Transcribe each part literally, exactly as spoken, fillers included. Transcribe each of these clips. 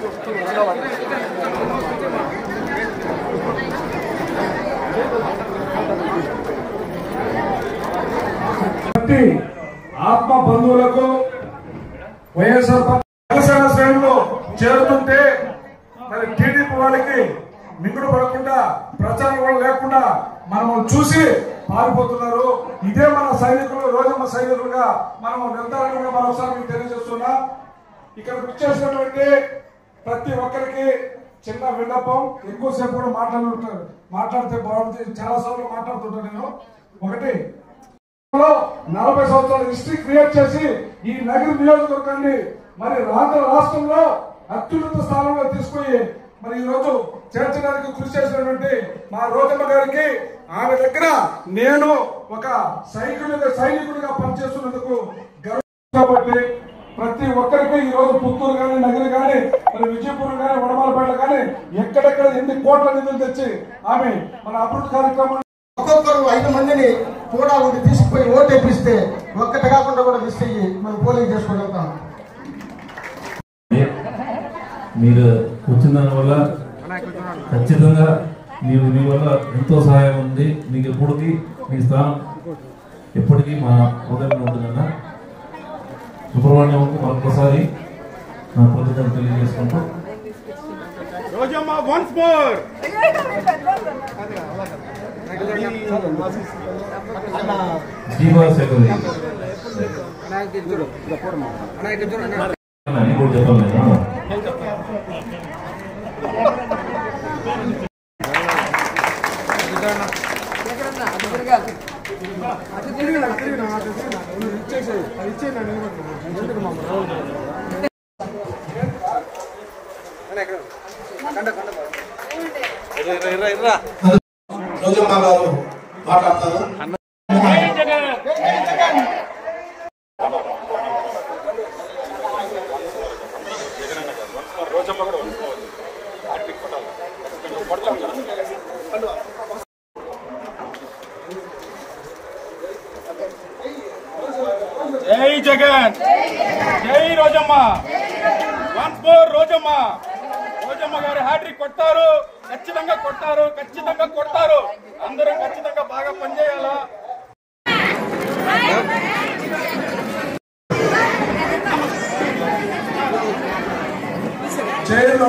ఆత్మ బంధువులకు వైఎస్ఆర్ జనసేన శ్రేణులు చేరుతుంటే మరి టీడీపీ వాళ్ళకి మింగుడు పడకుండా ప్రచారం కూడా లేకుండా మనం చూసి పారిపోతున్నారు. ఇదే మన సైనికులు, రోజమ్మ సైనికులుగా మనం నిర్ధారణ కూడా మరోసారి మీకు తెలియజేస్తున్నా. ఇక్కడ వచ్చేసినటువంటి ప్రతి ఒక్కరికి చిన్న విన్నపం, ఎక్కువసేపు కూడా మాట్లాడుతుంటారు మాట్లాడితే బాగుంటుంది. చాలా సార్లు మాట్లాడుతుంటాను నేను. ఒకటి, నలభై సంవత్సరాల హిస్టరీ క్రియేట్ చేసి ఈ నగర నియోజకవర్గాన్ని మరి ఆంధ్ర రాష్ట్రంలో అత్యున్నత స్థానంలో తీసుకుని మరి ఈ రోజు చేర్చడానికి కృషి చేసినటువంటి మా రోజమ్మ గారికి, ఆమె దగ్గర నేను ఒక సైనికుడిగా సైనికుడిగా పనిచేస్తున్నందుకు గర్వం. కాబట్టి ప్రతి ఒక్కరికి ఈ రోజు పుత్తూరు కానీ, నగరి కానీ, మరి విజయపురం కానీ, వడమాలపేట కానీ ఎక్కడెక్కడ ఎన్ని కోట్ల నిధులు తెచ్చి ఆమె మన అభివృద్ధి కార్యక్రమం ఒక్కొక్కరు ఐదు మందిని కూడా ఉండి తీసుకుపోయి ఓటు వేపిస్తే ఒక్కటి కాకుండా కూడా మిస్ అయ్యి మనం పోలింగ్ చేసుకోగలుగుతాం. మీరు వచ్చిన దాని వల్ల ఖచ్చితంగా మీరు మీ వల్ల ఎంతో సహాయం ఉంది. మీకు ఎప్పటికీ మీ స్థానం ఎప్పటికీ మా హృదయంలో ఉంటుందన్న సుబ్రహ్మణ్యంకు మరొకసారి నా కృతజ్ఞతలు తెలియజేసుకుంటూ జీవా సేకరి అన్ని కూడా చెప్పాలి. రోజమ్మ గారు మాట్లాడతారు. జై జగన్, జై రోజమ్మ, వన్స్ మోర్ రోజమ్మ. రోజమ్మ గారు హ్యాట్రిక్ కొట్టారు, ఖచ్చితంగా కొట్టారు, ఖచ్చితంగా కొట్టారు. అందరూ ఖచ్చితంగా బాగా పనిచేయాలా. చైర్లు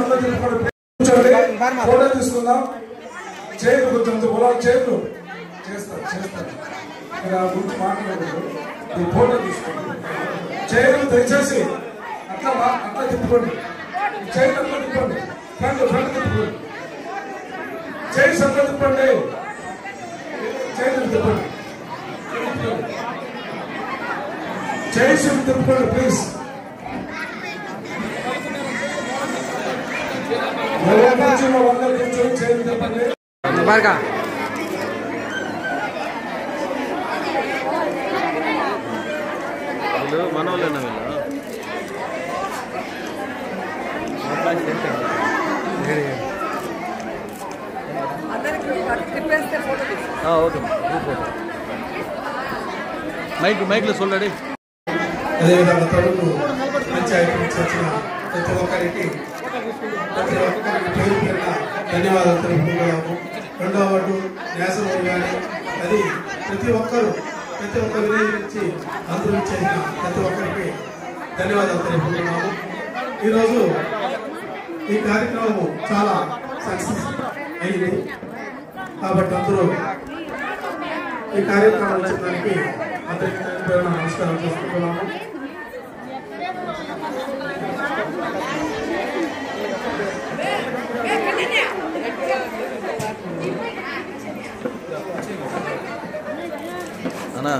ఫోటో తీసుకుందాం. చైర్లు కొంచెం గులాబీ చైర్లు చేస్తారు చేస్తారు గురించి మాట్లాడకూడదు. ఈ ఫోటో తీసుకోండి. చైర్లు దయచేసి అట్లా అట్లా తిప్పుకోండి. చైర్లు అట్లా తిప్పండి. Front front తిప్పుకోండి. చైర్స్ అట్లా తిప్పండి. చైర్లు తిప్పండి. చైర్స్ తిప్పుకోండి ప్లీజ్. బాగా మనోళ్ళేనా ఓకే మైక్ మైక్లో చూడండి. అదేవిధంగా తడుపు పంచాయతీ నుంచి వచ్చిన ప్రతి ఒక్కరికి ప్రతి ఒక్కరికి పేరు పేరున ధన్యవాదాలు తెలుపుకుంటున్నాము. రెండవ వార్డు నేసమూరు కానీ అది ప్రతి ఒక్కరు ప్రతి ఒక్క విలేజ్ నుంచి అందరూ చేసిన ప్రతి ఒక్కరికి ధన్యవాదాలు తెలుపుకుంటున్నాము. ఈరోజు ఈ కార్యక్రమం చాలా సక్సెస్ అయింది కాబట్టి అందరూ ఈ కార్యక్రమం వచ్చేదానికి అందరికీ నమస్కారం చేసుకుంటున్నాము. అన్నా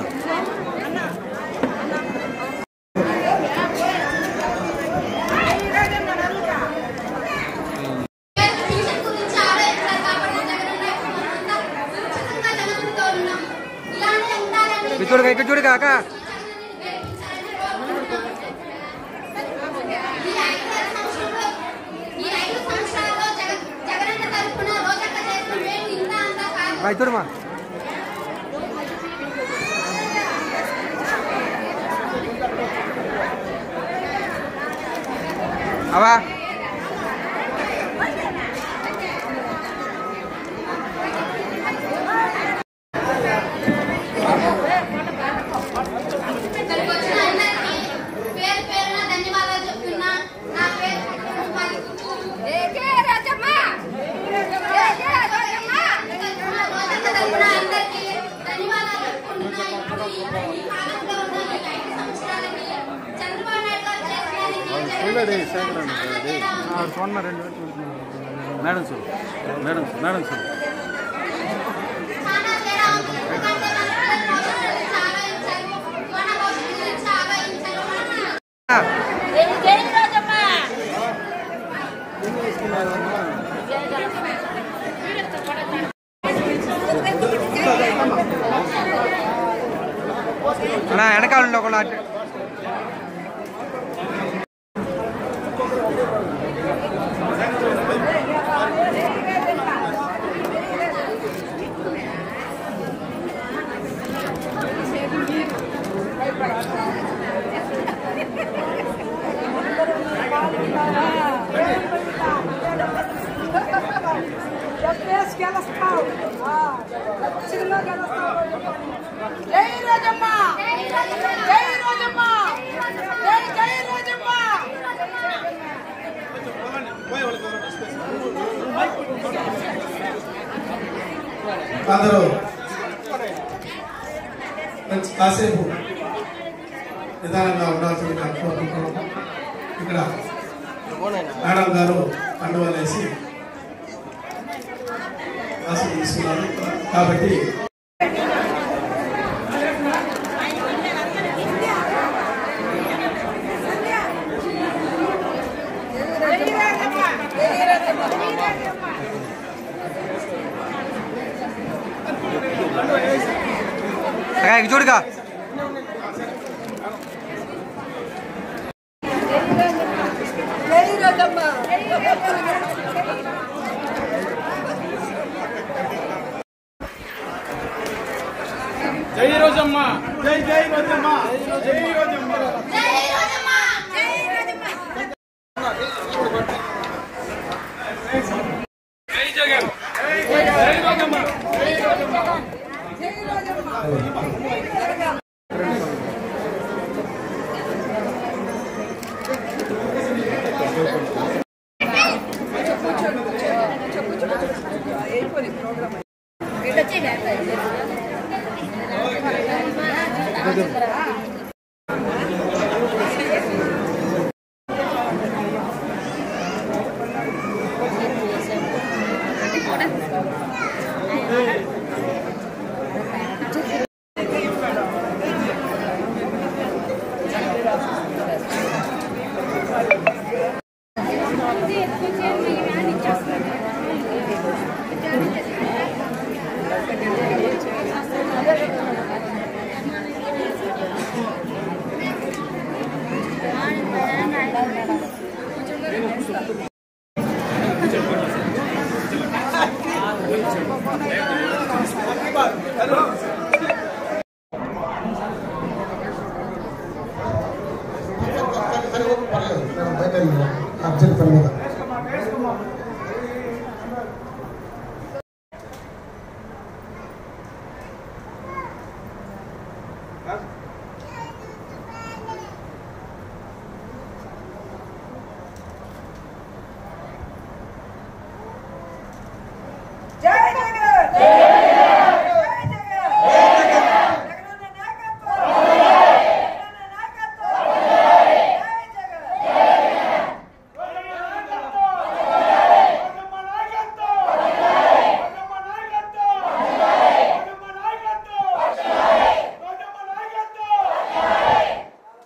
చూడగా ఇక్కడ చూడగా అక్క చూడమా అవా madam sir madam madam sir అన్నా వెనకాలండి ఒక que elas falam. Ah, tirando que elas falam. Jai Rajamma! Jai Rajamma! Jai Jai Rajamma! అందరూ కాసేపు నిదానంగా ఉండాల్సిందిగా కోరుకుంటున్నాము. ఇక్కడ మేడం గారు కండువాలేసి ఆశ తీసుకున్నారు కాబట్టి చూడుగా జై రోజమ్మ జై జై రోజమ్మ జై రోజమ్మ జై రోజమ్మ జై రోజమ్మ జై జగన్ జై రోజమ్మ జై రోజమ్మ జై రోజమ్మ అర్జెంట్ పని మీద జై జగన్ జై జగన్ జగనన్న నాయకత్వం జగనన్న నాయకత్వం జై జగన్ రోజమ్మ నాయకత్వం రోజమ్మ నాయకత్వం రోజమ్మ నాయకత్వం రోజమ్మ నాయకత్వం రోజమ్మ నాయకత్వం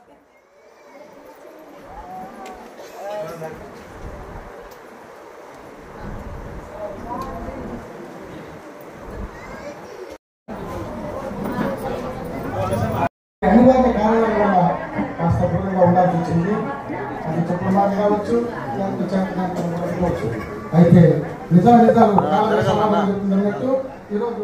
అనివార్య కారణాల వల్ల కాస్త దూరంగా ఉండాల్సి వచ్చింది. అది చెప్పిన మాట కావచ్చు, లేకపోతే చేతనాంతం కావచ్చు. అయితే నిజా నిజాలు కాలానికి సమాధానం చెప్తుందన్నట్టు ఈరోజు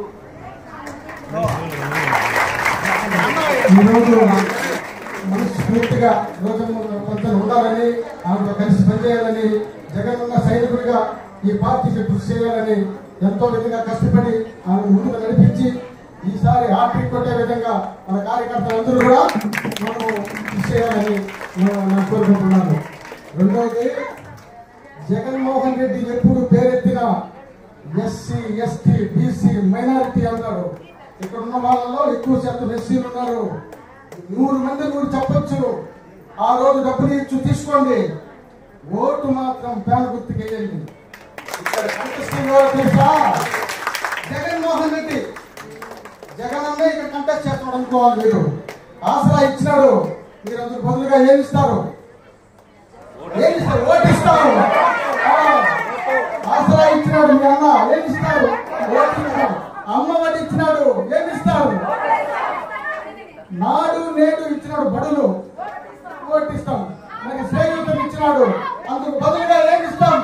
ఈరోజు మనస్ఫూర్తిగా రోజమ్మ కొంచెం ఉండాలని, ఆమెతో కలిసి పనిచేయాలని, జగనన్న సైనికుడిగా ఈ పార్టీకి కృషి చేయాలని ఎంతో విధంగా కష్టపడి ఆమె ముందుకు నడిపించి ఈసారి హ్యాట్రిక్ కొట్టే విధంగా మన కార్యకర్తలందరూ కూడా మనము కృషి చేయాలని నేను కోరుకుంటున్నాను. రెండవది, జగన్మోహన్ రెడ్డి ఎప్పుడు పేరెత్తిన ఎస్సీ ఎస్టీ బీసీ మైనారిటీ అన్నాడు. ఇక్కడ ఉన్న వాళ్ళలో ఎక్కువ శాతం ఎస్సీలు ఉన్నారు. నూరు మంది నూరు చెప్పొచ్చు. ఆ రోజు డబ్బులు ఇచ్చు తీసుకోండి, ఓటు మాత్రం ప్యాన్ గుర్తుకెళ్ళండి. ఇక్కడ కంటెస్టింగ్ ఎవరో తెలుసా? జగన్మోహన్ రెడ్డి. జగన్ అన్నే ఇక్కడ కంటెస్ట్ చేస్తున్నాడు అనుకోవాలి. మీరు ఆసరా ఇచ్చినాడు, మీరు అందుకు బదులుగా ఏమి ఇస్తారు? ఏమి ఇస్తారు? ఓటు ఇస్తారు. ఆసరా ఇచ్చినాడు మీ అన్న, ఏమి ఇస్తారు? ఓటు ఇస్తారు. అమ్మఒడి ఇచ్చినాడు, ఏమి ఇస్తారు? నాడు నేడు ఇచ్చినాడు, బడులు, ఓటు ఇస్తాం. మరి శ్రేణుతం ఇచ్చినాడు, అందుకు బదులుగా ఏమి ఇస్తాం?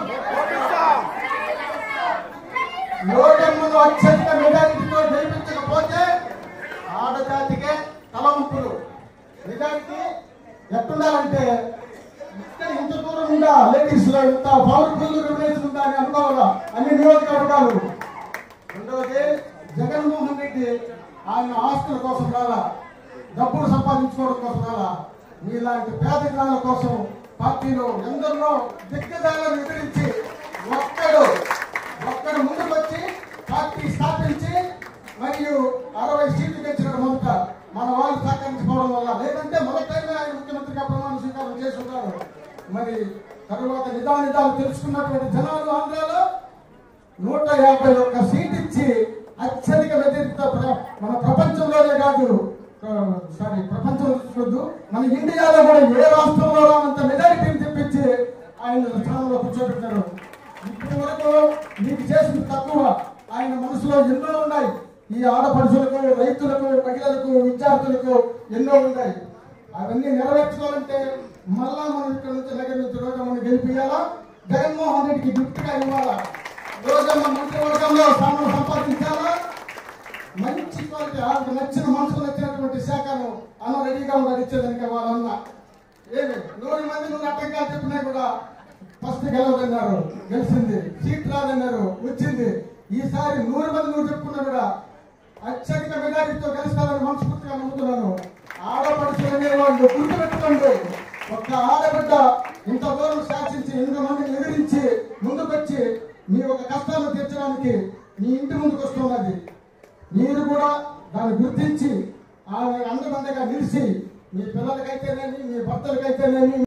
లోకమ్మను అత్యధిక మెజారిటీతో గెలిపించకపోతే ఆడజాతికే తలవంపులు. నిజానికి ఎట్టుండాలంటే ఇక్కడ ఇంత దూరం ఉందా, లేడీస్ లో ఇంత పవర్ఫుల్ రిలేషన్ ఉందా అని అనుకోవాలా అన్ని నియోజకవర్గాలు. రెండవది, జగన్మోహన్ రెడ్డి ఆయన ఆస్తుల కోసం రాలా, డబ్బులు సంపాదించుకోవడం కోసం రాలా. మీలాంటి పేద జనాల కోసం పార్టీలో ఎందరినో దిగ్గజాలను ఎదిరించి ఒక్కడు ఒక్కడు ముందుకు వచ్చి పార్టీ స్థాపించి మరియు అరవై సీట్లు తెచ్చినాడు. మొదట మన వాళ్ళు సహకరించుకోవడం వల్ల, లేదంటే మొదటైనా ఆయన ముఖ్యమంత్రిగా ప్రమాణ స్వీకారం చేసి ఉంటారు. మరి తరువాత నిదాన నిదాలు తెలుసుకున్నటువంటి జనాలు ఆంధ్రాలో నూట యాభై ఒక్క సీట్ ఇచ్చి అత్యధిక మెజారిటీతో మన ప్రపంచంలోనే కాదు, సారీ ప్రపంచంలో చూసుకోవద్దు, మన ఇండియాలో కూడా ఏ రాష్ట్రంలో రానంత మెజారిటీని తెప్పించి ఆయన స్థానంలో కూర్చోబెట్టారు. ఇప్పటి వరకు మీకు చేసిన తక్కువ, ఆయన మనసులో ఎన్నో ఉన్నాయి. ఈ ఆడపడుచులకు, రైతులకు, మహిళలకు, విద్యార్థులకు ఎన్నో ఉన్నాయి. అవన్నీ నెరవేర్చుకోవాలంటే మళ్ళా మనం ఇక్కడ నుంచి దగ్గర నుంచి రోజమ్మని గెలిపియాలా, జగన్మోహన్ రెడ్డికి గిఫ్ట్ గా ఇవ్వాలా, రోజమ్మ మంత్రివర్గంలో స్థానం సంపాదించాలా, మంచి క్వాలిటీ వాళ్ళకి నచ్చిన మనసుకు నచ్చినటువంటి శాఖను అన్న రెడీగా ఉన్నాడు ఇచ్చేదానికి. వాళ్ళన్న ఏమి నూరు మంది నూరు అట్టంగా చెప్పినా కూడా ఫస్ట్ గెలవదన్నారు, గెలిచింది. సీట్ రాదన్నారు, వచ్చింది. ఈసారి నూరు మంది నూరు చెప్పుకున్నా కూడా అత్యధిక మెజారిటీతో గెలుస్తారని మనస్ఫూర్తిగా నమ్ముతున్నాను. ఆడపడుచులు అనేవాళ్ళు గుర్తుపెట్టుకోండి, ఒక్క ఆడబిడ్డ ఇంత దూరం శాసించి ఎంతమందిని ఎదిరించి ముందుకొచ్చి మీ ఒక కష్టాలను తీర్చడానికి మీ ఇంటి ముందుకు వస్తున్నది. మీరు కూడా దాన్ని గుర్తించి ఆమె అండదండగా నిలిచి మీ పిల్లలకైతేనేమి, మీ భర్తలకైతేనేమి